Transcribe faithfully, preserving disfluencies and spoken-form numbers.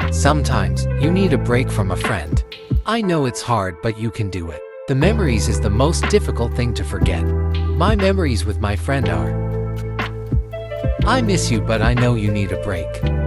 Sometimes, you need a break from a friend. I know it's hard, but you can do it. The memories is the most difficult thing to forget. My memories with my friend are: I miss you, but I know you need a break.